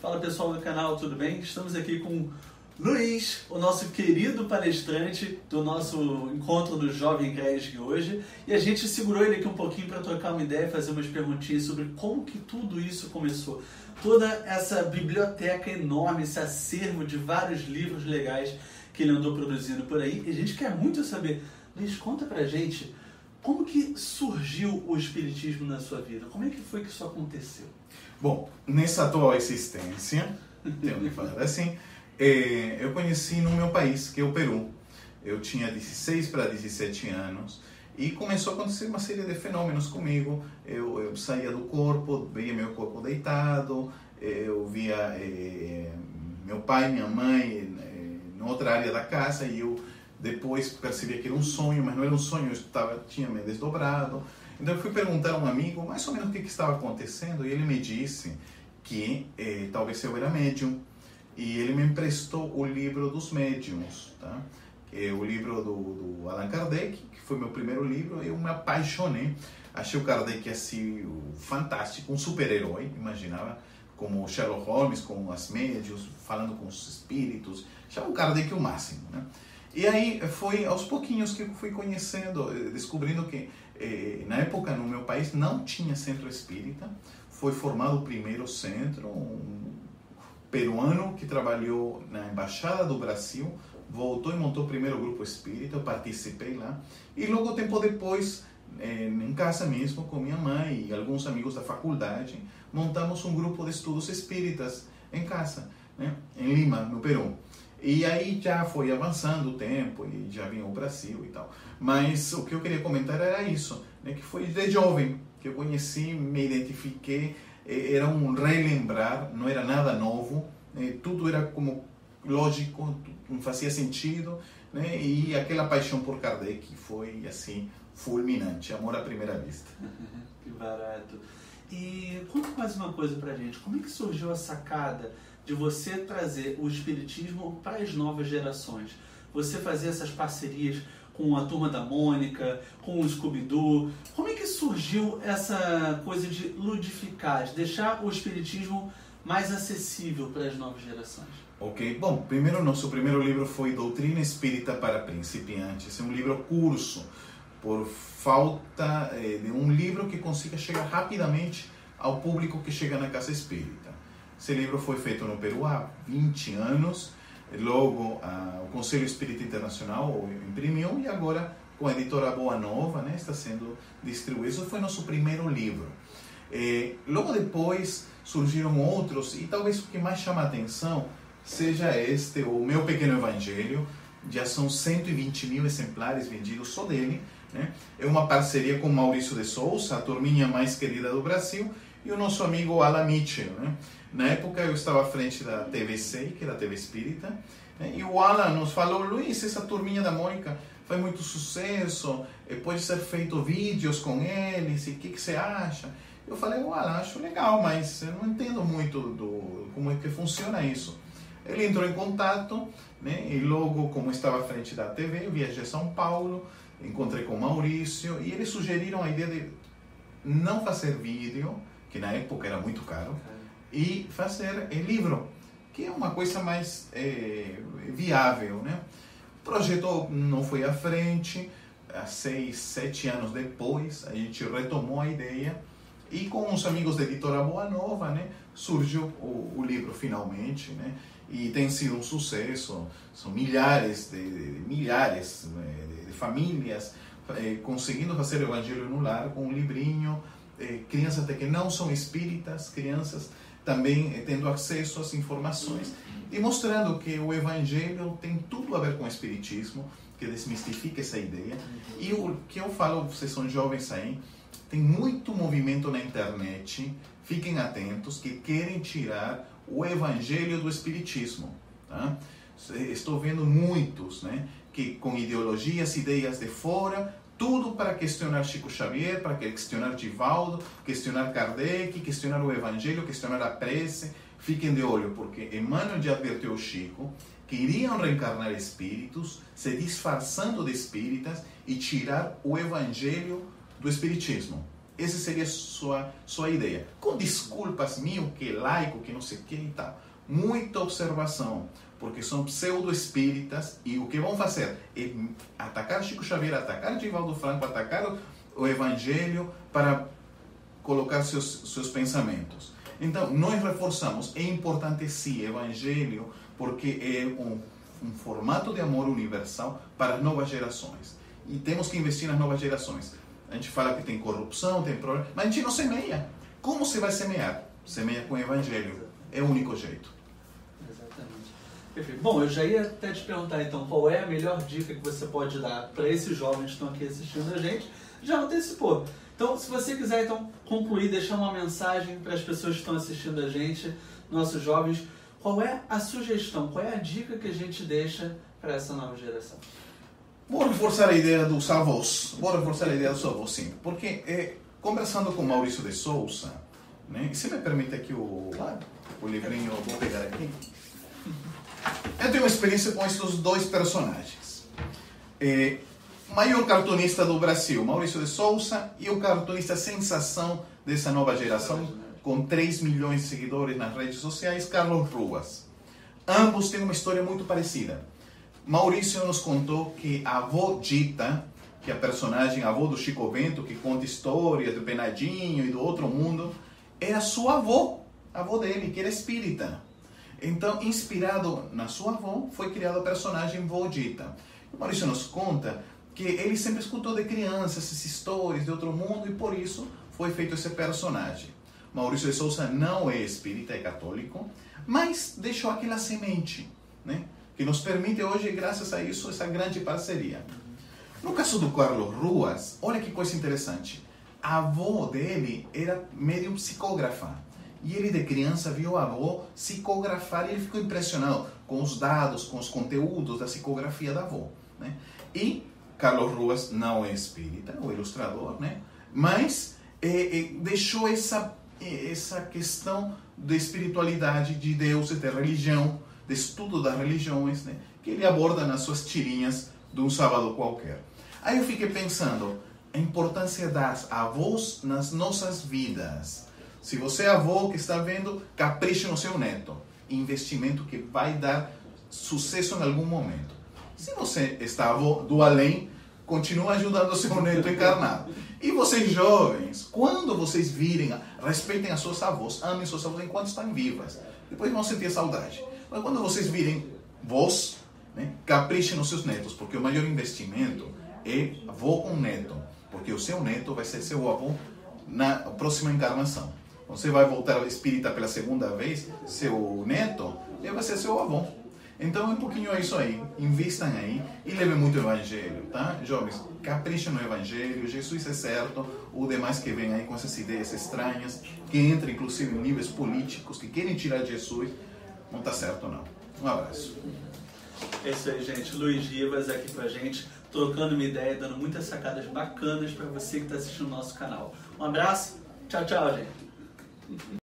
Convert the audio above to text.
Fala pessoal do canal, tudo bem? Estamos aqui com Luiz, o nosso querido palestrante do nosso encontro do Jovem Cresg hoje, e a gente segurou ele aqui um pouquinho para trocar uma ideia e fazer umas perguntinhas sobre como que tudo isso começou. Toda essa biblioteca enorme, esse acervo de vários livros legais que ele andou produzindo por aí, e a gente quer muito saber, Luiz, conta pra gente como que surgiu o Espiritismo na sua vida? Como é que foi que isso aconteceu? Bom, nessa atual existência, tenho que falar assim, eu conheci no meu país, que é o Peru. Eu tinha 16 para 17 anos e começou a acontecer uma série de fenômenos comigo. Eu saía do corpo, via meu corpo deitado, eu via meu pai, minha mãe em outra área da casa e eu depois percebia que era um sonho, mas não era um sonho, eu tinha me desdobrado. Então eu fui perguntar a um amigo mais ou menos o que estava acontecendo e ele me disse que talvez eu era médium. E ele me emprestou o livro dos médiuns, tá? Que é o livro do Allan Kardec, que foi meu primeiro livro, e eu me apaixonei. Achei o Kardec assim, fantástico, um super-herói, imaginava, como Sherlock Holmes, com as médiuns, falando com os espíritos. Achava o Kardec o máximo, né? E aí foi aos pouquinhos que eu fui conhecendo, descobrindo que na época no meu país não tinha centro espírita. Foi formado o primeiro centro, um peruano que trabalhou na Embaixada do Brasil, voltou e montou o primeiro grupo espírita, eu participei lá. E logo tempo depois, em casa mesmo, com minha mãe e alguns amigos da faculdade, montamos um grupo de estudos espíritas em casa, né, em Lima, no Peru. E aí já foi avançando o tempo e já vinha o Brasil e tal. Mas o que eu queria comentar era isso, né, que foi de jovem que eu conheci, me identifiquei. Era um relembrar, não era nada novo, né? Tudo era como lógico, não fazia sentido, né? E aquela paixão por Kardec foi assim fulminante, amor à primeira vista. Que barato. E conta mais uma coisa pra gente, como é que surgiu a sacada de você trazer o Espiritismo para as novas gerações? Você fazer essas parcerias com a Turma da Mônica, com o Scooby-Doo. Como é que surgiu essa coisa de ludificar, de deixar o Espiritismo mais acessível para as novas gerações? Ok, bom, primeiro nosso primeiro livro foi Doutrina Espírita para Principiantes. É um livro curso, por falta de um livro que consiga chegar rapidamente ao público que chega na casa espírita. Esse livro foi feito no Peru há 20 anos. Logo, o Conselho Espírita Internacional imprimiu e agora, com a editora Boa Nova, né, está sendo distribuído. Esse foi nosso primeiro livro. Logo depois surgiram outros, e talvez o que mais chama a atenção seja este, o Meu Pequeno Evangelho. Já são 120 mil exemplares vendidos só dele, né? É uma parceria com Maurício de Souza, a turminha mais querida do Brasil, e o nosso amigo Alan Mitchell, né? Na época eu estava à frente da TVC, que era a TV Espírita, né? E o Alan nos falou: Luiz, essa turminha da Mônica faz muito sucesso, pode ser feito vídeos com eles, e o que você acha? Eu falei: Alan, acho legal, mas eu não entendo muito como é que funciona isso. Ele entrou em contato, né? E logo, como estava à frente da TV, eu viajei a São Paulo, encontrei com o Maurício, e eles sugeriram a ideia de não fazer vídeo, que na época era muito caro, e fazer livro, que é uma coisa mais viável, né? O projeto não foi à frente. 6, 7 anos depois, a gente retomou a ideia e com os amigos da editora Boa Nova, né, surgiu o livro finalmente, né? E tem sido um sucesso. São milhares de famílias conseguindo fazer o Evangelho no lar com um livrinho. Crianças até que não são espíritas, crianças também tendo acesso às informações e mostrando que o Evangelho tem tudo a ver com o Espiritismo, que desmistifica essa ideia. E o que eu falo, vocês são jovens aí, tem muito movimento na internet, fiquem atentos, que querem tirar o Evangelho do Espiritismo, tá? Estou vendo muitos, né, que com ideologias, ideias de fora, tudo para questionar Chico Xavier, para questionar Divaldo, questionar Kardec, questionar o Evangelho, questionar a prece. Fiquem de olho, porque Emmanuel já advertiu o Chico que iriam reencarnar espíritos, se disfarçando de espíritas e tirar o Evangelho do Espiritismo. Essa seria sua ideia. Com desculpas mil, que laico, que não sei o que e tal. Muita observação, porque são pseudo-espíritas e o que vão fazer é atacar Chico Xavier, atacar Divaldo Franco, atacar o Evangelho para colocar seus pensamentos. Então, nós reforçamos, é importante sim, Evangelho, porque é um formato de amor universal para as novas gerações. E temos que investir nas novas gerações. A gente fala que tem corrupção, tem problema, mas a gente não semeia. Como você vai semear? Semeia com o Evangelho. É o único jeito. Exatamente. Perfeito. Bom, eu já ia até te perguntar então, qual é a melhor dica que você pode dar para esses jovens que estão aqui assistindo a gente? Já antecipou. Então, se você quiser então concluir, deixar uma mensagem para as pessoas que estão assistindo a gente, nossos jovens, qual é a sugestão, qual é a dica que a gente deixa para essa nova geração? Vou reforçar a ideia dos avós. Sim. Porque, conversando com Maurício de Souza, né, e se me permite aqui o livrinho, eu vou pegar aqui. Eu tenho uma experiência com esses dois personagens. O maior cartunista do Brasil, Maurício de Souza, e o cartunista sensação dessa nova geração, com 3 milhões de seguidores nas redes sociais, Carlos Ruas. Ambos têm uma história muito parecida. Maurício nos contou que a avó Dita, que é a personagem, a avó do Chico Bento, que conta histórias do Penadinho e do outro mundo, era sua avó, a avó dele, que era espírita. Então, inspirado na sua avó, foi criada a personagem Vó Dita. O Maurício nos conta que ele sempre escutou de criança essas histórias de outro mundo e por isso foi feito esse personagem. Maurício de Souza não é espírita, é católico, mas deixou aquela semente, né, que nos permite hoje, graças a isso, essa grande parceria. No caso do Carlos Ruas, olha que coisa interessante. A avó dele era médium psicógrafa. E ele, de criança, viu a avó psicografar e ele ficou impressionado com os dados, com os conteúdos da psicografia da avó, né? E Carlos Ruas não é espírita, o ilustrador, né? Mas deixou essa questão de espiritualidade, de Deus e de religião, de estudo das religiões, né, que ele aborda nas suas tirinhas de um sábado qualquer. Aí eu fiquei pensando a importância das avós nas nossas vidas. Se você é avô que está vendo, capriche no seu neto. Investimento que vai dar sucesso em algum momento. Se você está avô do além, continua ajudando o seu neto encarnado. E vocês jovens, quando vocês virem, respeitem as suas avós, amem suas avós enquanto estão vivas. Depois vão sentir saudade. Mas quando vocês virem vós, né, caprichem nos seus netos, porque o maior investimento é avô com neto, porque o seu neto vai ser seu avô na próxima encarnação. Você vai voltar espírita pela segunda vez, seu neto vai ser seu avô. Então, um pouquinho é isso aí. Invistam aí e levem muito o Evangelho, tá? Jovens, caprichem no Evangelho, Jesus é certo, o demais que vem aí com essas ideias estranhas, que entram inclusive em níveis políticos, que querem tirar Jesus, não está certo não. Um abraço. É isso aí, gente. Luiz Rivas aqui com a gente, trocando uma ideia, dando muitas sacadas bacanas para você que está assistindo o nosso canal. Um abraço, tchau, tchau, gente.